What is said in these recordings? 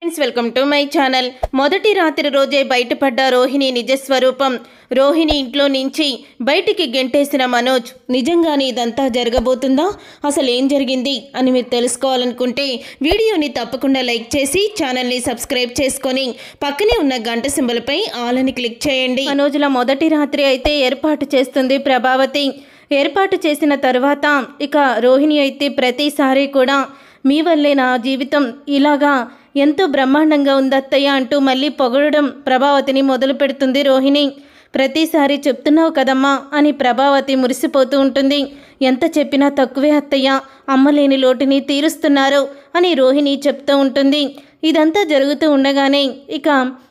Welcome to my channel. మొదటి రాత్రి రోజే బయటపడ్డ రోహిణి నిజస్వరూపం. రోహిణి ఇంట్లో నుంచి బయటికి గెంటేసిన మనోజ్. నిజంగానే ఇదంతా జరగబోతుందా? అసలు ఏం జరిగింది అని మీరు తెలుసుకోవాలనుకుంటే వీడియోని తప్పకుండా లైక్ చేసి ఛానల్ని సబ్స్క్రైబ్ చేసుకొని పక్కనే ఉన్న గంట సింబల్పై ఆల్ అని క్లిక్ చేయండి. మనోజ్ల మొదటి రాత్రి అయితే ఏర్పాటు చేస్తుంది ప్రభావతి. ఏర్పాటు చేసిన తర్వాత ఇక రోహిణి అయితే ప్రతిసారి కూడా మీ వల్లే నా జీవితం ఇలాగా ఎంతో బ్రహ్మాండంగా ఉందత్తయ్య అంటూ మళ్ళీ పొగడడం ప్రభావతిని మొదలు పెడుతుంది రోహిణి. ప్రతిసారి చెప్తున్నావు కదమ్మా అని ప్రభావతి మురిసిపోతూ ఉంటుంది. ఎంత చెప్పినా తక్కువే అత్తయ్య, అమ్మలేని లోటుని తీరుస్తున్నారు అని రోహిణి చెప్తూ ఉంటుంది. ఇదంతా జరుగుతూ ఉండగానే ఇక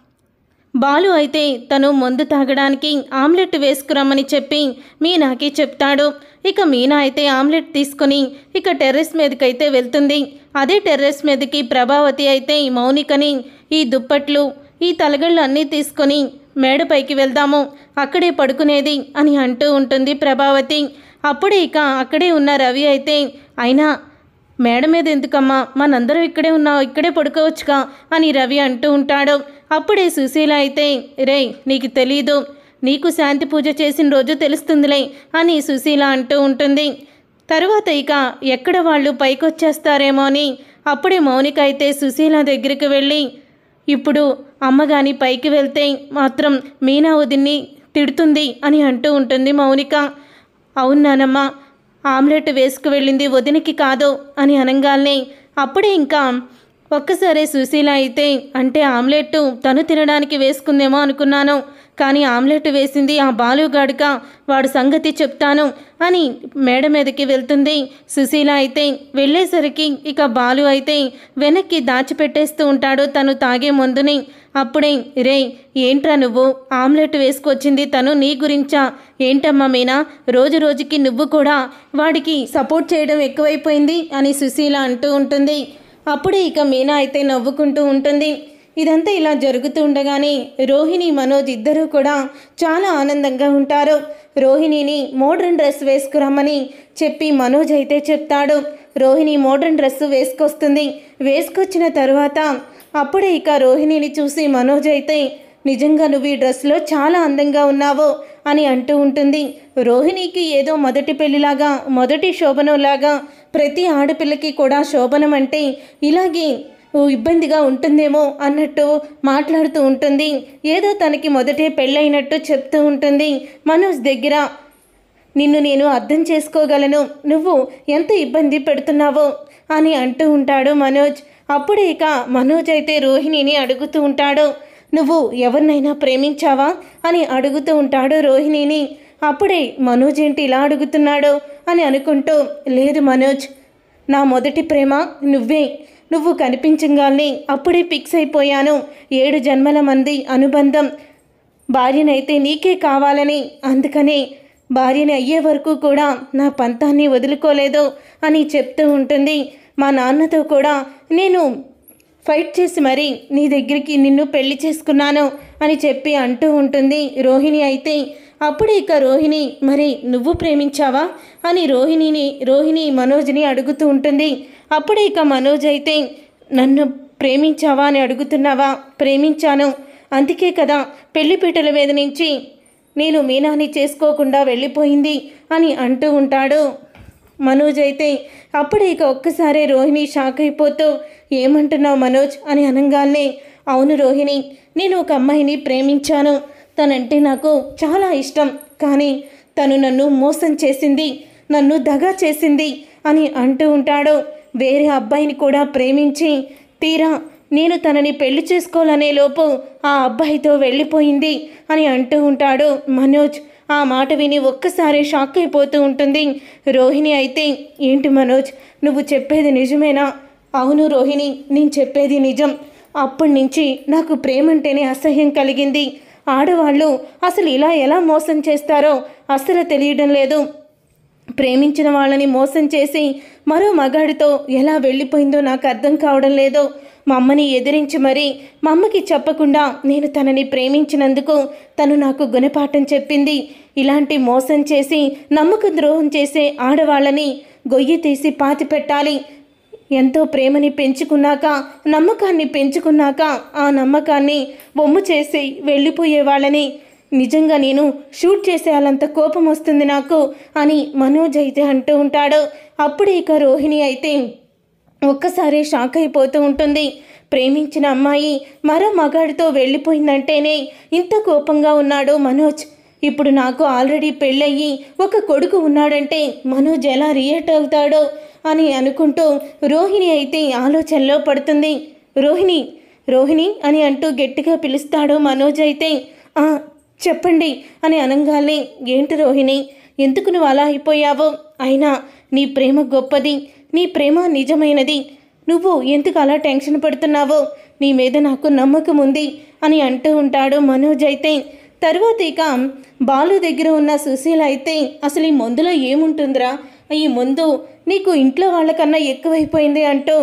బాలు అయితే తను మందు తాగడానికి ఆమ్లెట్ వేసుకురమ్మని చెప్పి మీనాకి చెప్తాడు. ఇక మీనా అయితే ఆమ్లెట్ తీసుకొని ఇక టెర్రస్ మీదకైతే వెళ్తుంది. అదే టెర్రస్ మీదకి ప్రభావతి అయితే మౌనికని ఈ దుప్పట్లు ఈ తలగళ్ళు అన్నీ తీసుకొని మేడపైకి వెళ్దాము, అక్కడే పడుకునేది అని అంటూ ఉంటుంది ప్రభావతి. అప్పుడే ఇక అక్కడే ఉన్న రవి అయితే అయినా మేడ మీద ఎందుకమ్మా, మనందరం ఇక్కడే ఉన్నావు, ఇక్కడే పడుకోవచ్చుగా అని రవి అంటూ ఉంటాడు. అప్పుడే సుశీల అయితే రే నీకు తెలీదు, నీకు శాంతి పూజ చేసిన రోజు తెలుస్తుందిలే అని సుశీల అంటూ ఉంటుంది. తరువాత ఇక ఎక్కడ వాళ్ళు పైకొచ్చేస్తారేమో అని అప్పుడే మౌనిక అయితే సుశీల దగ్గరికి వెళ్ళి ఇప్పుడు అమ్మగాని పైకి వెళ్తే మాత్రం మీనా వదిన్ని తిడుతుంది అని అంటూ ఉంటుంది మౌనిక. అవునానమ్మా, ఆమ్లెట్ వేసుకు వెళ్ళింది వదినికి కాదు అని అనగానే అప్పుడే ఇంకా ఒక్కసారి సుశీల అయితే అంటే ఆమ్లెట్ తను తినడానికి వేసుకుందేమో అనుకున్నాను, కానీ ఆమ్లెట్ వేసింది ఆ బాలుగాడుక, వాడు సంగతి చెప్తాను అని మేడ మీదకి వెళ్తుంది. సుశీల అయితే వెళ్ళేసరికి ఇక బాలు అయితే వెనక్కి దాచిపెట్టేస్తూ ఉంటాడు తను తాగే మందుని. అప్పుడే రే ఏంట్రా నువ్వు ఆమ్లెట్ వేసుకొచ్చింది తను నీ గురించా? ఏంటమ్మా మీనా, రోజు రోజుకి నువ్వు కూడా వాడికి సపోర్ట్ చేయడం ఎక్కువైపోయింది అని సుశీల అంటూ ఉంటుంది. అప్పుడే ఇక మీనా అయితే నవ్వుకుంటూ ఉంటుంది. ఇదంతా ఇలా జరుగుతూ ఉండగానే రోహిణి మనోజ్ ఇద్దరూ కూడా చాలా ఆనందంగా ఉంటారు. రోహిణిని మోడ్రన్ డ్రెస్ వేసుకురమ్మని చెప్పి మనోజ్ అయితే చెప్తాడు. రోహిణి మోడ్రన్ డ్రెస్ వేసుకొస్తుంది. వేసుకొచ్చిన తర్వాత అప్పుడే ఇక రోహిణిని చూసి మనోజ్ అయితే నిజంగా నువ్వు ఈ డ్రెస్లో చాలా అందంగా ఉన్నావు అని అంటూ ఉంటుంది. రోహిణికి ఏదో మొదటి పెళ్లిలాగా మొదటి శోభనంలాగా ప్రతి ఆడపిల్లకి కూడా శోభనం అంటే ఇలాగే ఇబ్బందిగా ఉంటుందేమో అన్నట్టు మాట్లాడుతూ ఉంటుంది. ఏదో తనకి మొదటే పెళ్ళైనట్టు చెప్తూ ఉంటుంది. మనోజ్ దగ్గర నిన్ను నేను అర్థం చేసుకోగలను, నువ్వు ఎంత ఇబ్బంది పెడుతున్నావో అని అంటూ ఉంటాడు మనోజ్. అప్పుడే ఇక మనోజ్ అయితే రోహిణిని అడుగుతూ ఉంటాడు, నువ్వు ఎవరినైనా ప్రేమించావా అని అడుగుతూ ఉంటాడు రోహిణిని. అప్పుడే మనోజ్ ఏంటి ఇలా అడుగుతున్నాడు అని అనుకుంటూ లేదు మనోజ్, నా మొదటి ప్రేమ నువ్వే, నువ్వు కనిపించగానే అప్పుడే ఫిక్స్ అయిపోయాను. 7 జన్మల మంది అనుబంధం, భార్యనైతే నీకే కావాలని, అందుకనే భార్యని అయ్యే వరకు కూడా నా పంతాన్ని వదులుకోలేదు అని చెప్తూ ఉంటుంది. మా నాన్నతో కూడా నేను ఫైట్ చేసి మరీ నీ దగ్గరికి నిన్ను పెళ్లి చేసుకున్నాను అని చెప్పి అంటూ ఉంటుంది రోహిణి అయితే. అప్పుడు ఇక రోహిణి మరి నువ్వు ప్రేమించావా అని రోహిణి మనోజ్ని అడుగుతూ ఉంటుంది. అప్పుడు ఇక మనోజ్ అయితే నన్ను ప్రేమించావా అని అడుగుతున్నావా? ప్రేమించాను, అందుకే కదా పెళ్లిపీటల మీద నుంచి నేను మీనాని చేసుకోకుండా వెళ్ళిపోయింది అని అంటూ ఉంటాడు మనోజ్ అయితే. అప్పుడు ఇక ఒక్కసారి రోహిణి షాక్ అయిపోతూ ఏమంటున్నావు మనోజ్ అని అనగానే అవును రోహిణి, నేను ఒక అమ్మాయిని ప్రేమించాను, తనంటే నాకు చాలా ఇష్టం, కానీ తను నన్ను మోసం చేసింది, నన్ను దగా చేసింది అని అంటూ ఉంటాడు. వేరే అబ్బాయిని కూడా ప్రేమించి తీరా నేను తనని పెళ్లి చేసుకోవాలనే లోపు ఆ అబ్బాయితో వెళ్ళిపోయింది అని అంటూ ఉంటాడు మనోజ్. ఆ మాట విని ఒక్కసారి షాక్ అయిపోతూ ఉంటుంది రోహిణి అయితే. ఏంటి మనోజ్, నువ్వు చెప్పేది నిజమేనా? అవును రోహిణి, నేను చెప్పేది నిజం. అప్పటి నుంచి నాకు ప్రేమంటేనే అసహ్యం కలిగింది. ఆడవాళ్ళు అసలు ఇలా ఎలా మోసం చేస్తారో అసలు తెలియడం లేదు. ప్రేమించిన వాళ్ళని మోసం చేసి మరో మగాడితో ఎలా వెళ్ళిపోయిందో నాకు అర్థం కావడం లేదు. మా అమ్మని ఎదిరించి మరీ మా అమ్మకి చెప్పకుండా నేను తనని ప్రేమించినందుకు తను నాకు గుణపాఠం చెప్పింది. ఇలాంటి మోసం చేసి నమ్మక ద్రోహం చేసే ఆడవాళ్ళని గొయ్యి తీసి పాతి పెట్టాలి. ఎంతో ప్రేమని పెంచుకున్నాక, నమ్మకాన్ని పెంచుకున్నాక ఆ నమ్మకాన్ని బొమ్మ చేసి వెళ్ళిపోయే వాళ్ళని నిజంగా నేను షూట్ చేసేయాలంత కోపం వస్తుంది నాకు అని మనోజ్ అయితే అంటూ ఉంటాడు. అప్పుడే ఇక రోహిణి అయితే ఒక్కసారి షాక్ అయిపోతూ ఉంటుంది. ప్రేమించిన అమ్మాయి మరో మగాడితో వెళ్ళిపోయిందంటేనే ఇంత కోపంగా ఉన్నాడు మనోజ్. ఇప్పుడు నాకు ఆల్రెడీ పెళ్ళయ్యి ఒక కొడుకు ఉన్నాడంటే మనోజ్ ఎలా రియాక్ట్ అవుతాడో అని అనుకుంటూ రోహిణి అయితే ఆలోచనలో పడుతుంది. రోహిణి రోహిణి అని అంటూ గట్టిగా పిలుస్తాడు మనోజ్ అయితే. చెప్పండి అని అనగానే, ఏంటి రోహిణి, ఎందుకు నువ్వు అలా అయిపోయావో? అయినా నీ ప్రేమ గొప్పది, నీ ప్రేమ నిజమైనది, నువ్వు ఎందుకు అలా టెన్షన్ పడుతున్నావో? నీ మీద నాకు నమ్మకం ఉంది అని అంటూ ఉంటాడు మనోజ్ అయితే. తర్వాత ఇక బాలు దగ్గర ఉన్న సుశీల అయితే, అసలు ఈ మందులో ఏముంటుందిరా, ఈ మందు నీకు ఇంట్లో వాళ్ళకన్నా ఎక్కువైపోయింది అంటూ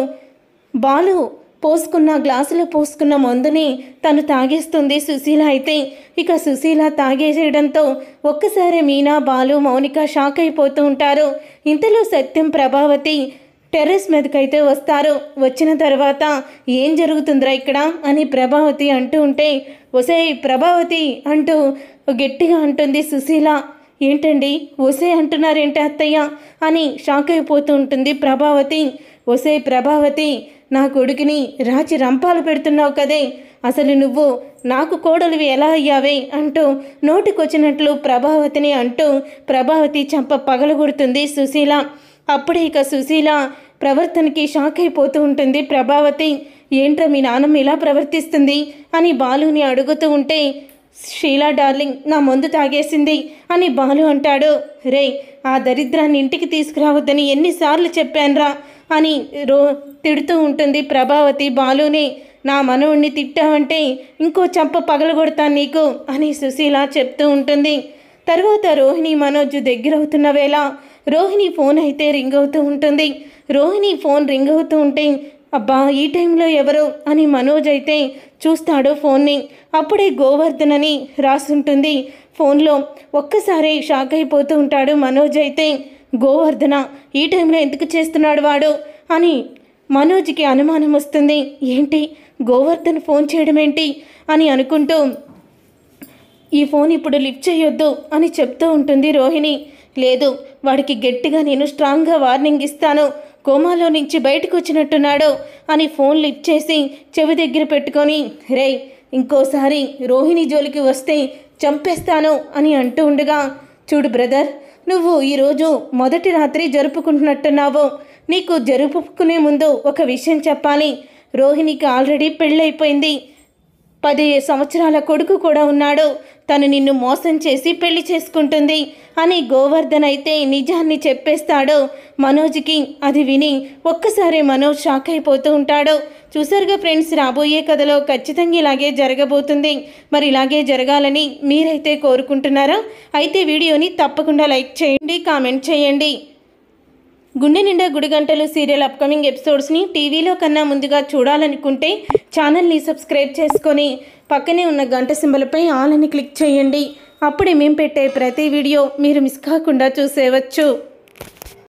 బాలు గ్లాసులో పోసుకున్న మందుని తను తాగేస్తుంది సుశీల అయితే. ఇక సుశీల తాగేసేయడంతో ఒక్కసారి మీనా, బాలు, మౌనిక షాక్ అయిపోతూ ఉంటారు. ఇంతలో సత్యం, ప్రభావతి టెర్రస్ మీదకైతే వస్తారు. వచ్చిన తర్వాత ఏం జరుగుతుందిరా ఇక్కడ అని ప్రభావతి అంటూ ఉంటే, ఒసేయ్ ప్రభావతి అంటూ గట్టిగా అంటుంది సుశీల. ఏంటండి ఒసే అంటున్నారేంటి అత్తయ్య అని షాక్ అయిపోతూ ఉంటుంది ప్రభావతి. ఒసే ప్రభావతి, నా కొడుకుని రాచి రంపాలు పెడుతున్నావు కదే, అసలు నువ్వు నాకు కోడలివి ఎలా అయ్యావే అంటూ నోటికొచ్చినట్లు ప్రభావతిని అంటూ ప్రభావతి చంప పగలగొడుతుంది సుశీల. అప్పుడే ఇక సుశీల ప్రవర్తనకి షాక్ అయిపోతూ ఉంటుంది ప్రభావతి. ఏంట్రా మీ నాన్నమ్మ ఇలా ప్రవర్తిస్తుంది అని బాలుని అడుగుతూ ఉంటే, షీలా డార్లింగ్ నా మందు తాగేసింది అని బాలు అంటాడు. రే, ఆ దరిద్రాన్ని ఇంటికి తీసుకురావద్దని ఎన్నిసార్లు చెప్పానురా అని తిడుతూ ఉంటుంది ప్రభావతి బాలుని. నా మనవుణ్ణి తిట్టావంటే ఇంకో చంప పగలగొడతాను నీకు అని సుశీల చెప్తూ ఉంటుంది. తర్వాత రోహిణి, మనోజ్ దగ్గరవుతున్న వేళ రోహిణి ఫోన్ అయితే రింగ్ అవుతూ ఉంటుంది. రోహిణి ఫోన్ రింగ్ అవుతూ ఉంటే, అబ్బా ఈ టైంలో ఎవరు అని మనోజ్ అయితే చూస్తాడు ఫోన్ని. అప్పుడే గోవర్ధన్ అని రాసుంటుంది ఫోన్లో. ఒక్కసారి షాక్ అయిపోతూ ఉంటాడు మనోజ్ అయితే. గోవర్ధన ఈ టైంలో ఎందుకు చేస్తున్నాడు వాడు అని మనోజ్కి అనుమానం వస్తుంది. ఏంటి గోవర్ధన్ ఫోన్ చేయడం ఏంటి అని అనుకుంటూ, ఈ ఫోన్ ఇప్పుడు లిఫ్ట్ చేయొద్దు అని చెప్తూ ఉంటుంది రోహిణి. లేదు, వాడికి గట్టిగా నేను స్ట్రాంగ్గా వార్నింగ్ ఇస్తాను, కోమాలో నుంచి బయటకు వచ్చినట్టున్నాడు అని ఫోన్ లిఫ్ట్ చేసి చెవి దగ్గర పెట్టుకొని, రే ఇంకోసారి రోహిణి జోలికి వస్తే చంపేస్తాను అని అంటూ ఉండగా, చూడు బ్రదర్, నువ్వు ఈరోజు మొదటి రాత్రి జరుపుకుంటున్నట్టున్నావు. నీకు జరుపుకునే ముందు ఒక విషయం చెప్పాలి. రోహిణికి ఆల్రెడీ పెళ్ళైపోయింది, 10 సంవత్సరాల కొడుకు కూడా ఉన్నాడు. తను నిన్ను మోసం చేసి పెళ్లి చేసుకుంటుంది అని గోవర్ధన్ అయితే నిజాన్ని చెప్పేస్తాడు మనోజ్కి. అది విని ఒక్కసారి మనోజ్ షాక్ అయిపోతూ ఉంటాడు. చూసారుగా ఫ్రెండ్స్, రాబోయే కథలో ఖచ్చితంగా ఇలాగే జరగబోతుంది. మరి ఇలాగే జరగాలని మీరైతే కోరుకుంటున్నారా? అయితే వీడియోని తప్పకుండా లైక్ చేయండి, కామెంట్ చేయండి. గుండె నిండా గుడిగంటలు సీరియల్ అప్కమింగ్ ఎపిసోడ్స్ని టీవీలో కన్నా ముందుగా చూడాలనుకుంటే ఛానల్ని సబ్స్క్రైబ్ చేసుకొని పక్కనే ఉన్న గంట సింబల్పై ఆల్ అని క్లిక్ చేయండి. అప్పుడే మేము పెట్టే ప్రతి వీడియో మీరు మిస్ కాకుండా చూసేవచ్చు.